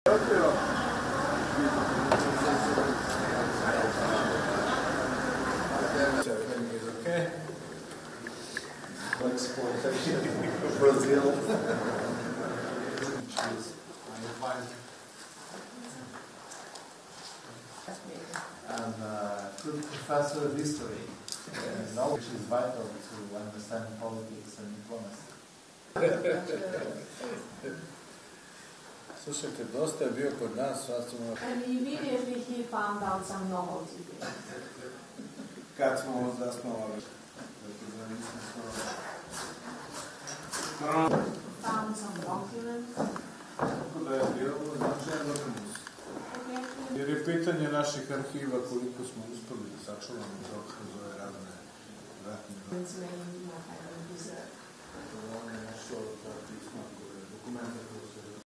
Everything is okay. Exploitation of Brazil. And good professor of history, which is vital to understand politics and diplomacy. Slušajte, dosta je bio kod nas, sad smo... And immediately he found out some novelty. Kad smo zasnovali... Found some documents. Tako da je bilo značajan doprinos. Jer je pitanje naših arhiva koliko smo uspeli da sačuvamo to kroz ove razne ratne dokumenta koje dokumenta koje se